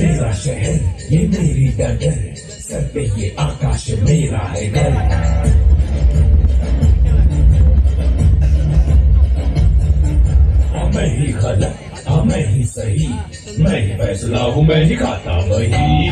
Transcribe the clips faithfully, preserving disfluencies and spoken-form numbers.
मेरा शहर ये मेरी डगर, सर पे ये आकाश मेरा है घर। हाँ मैं ही गलत, हाँ मैं ही सही, मैं ही फैसला हूँ, मैं ही खाता वही।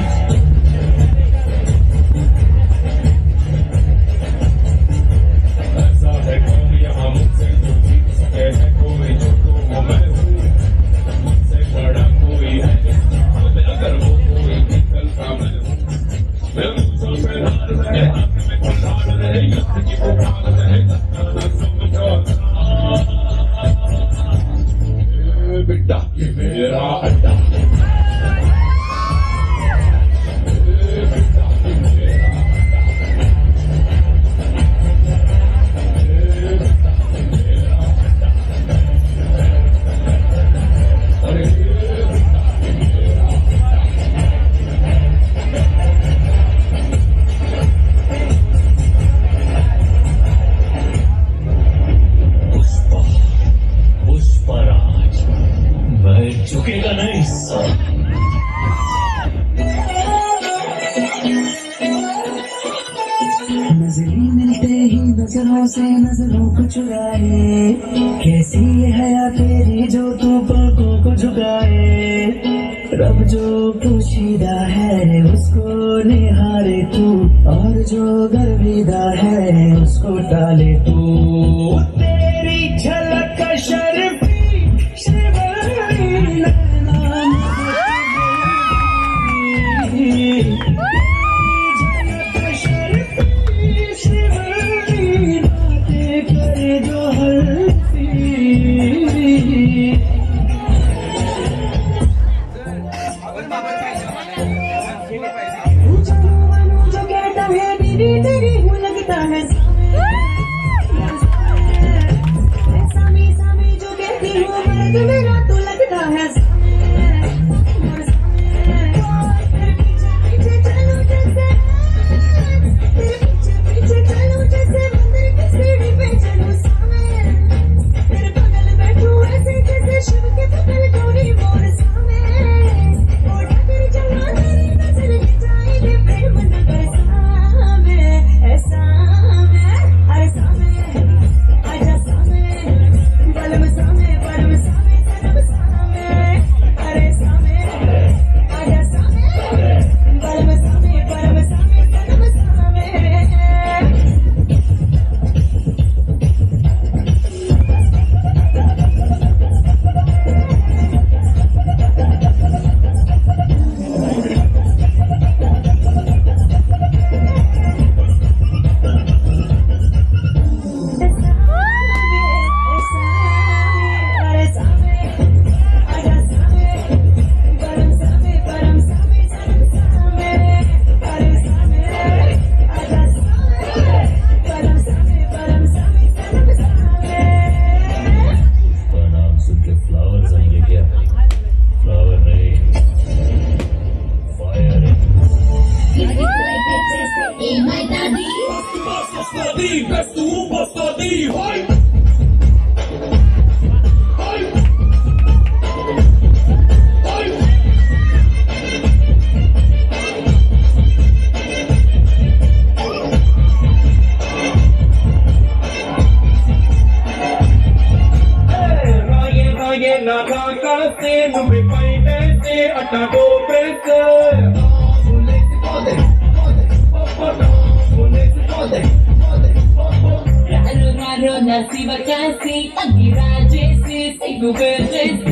ऐसा है कौन यहाँ मुझसे जो जीत सके है कोई, जो तो मैं हूँ, मुझसे बड़ा कोई है अगर वो कोई निकलता मैं हूँ। मैं मुझसे हार रहे, हाथ में कुल्हाड़ रहे, युद्ध की पुकार रहे, ना समझौता। बेटा ये मेरा अड्डा, झुकेगा नहीं सर। नजरें मिलते ही नजरों से नजरों को चुराए, कैसी है या तेरी जो तू पलकों को झुकाए। रब जो पोशीदा है उसको निहारे तू, और जो गर्विदा है उसको टाले तू। तेरी झलक शर्फी जो कहता है दीदी तेरी हूँ लगता है सामी सामी, जो कहती हूँ मर्द मेरा तो लगता है। पीछे चलो जैसे, पीछे पीछे चलो जैसे मंदिर की सीढ़ी पे चलो सामे, तेरे बगल बैठूं ऐसे जैसे शिव के बगल गौरी मोर सामे। ओढ़ा कर चलना तेरी नजर ले जाएगी प्रेम नगर सामे, ऐसा में अरे सामे आजा सामे, बलम सामे बलम सामे सनम सामे, अरे सामे आजा सामे, बलम सामे बलम सामे सनम सामे। Nasi bakasi, angira jesi, sigu berjesi.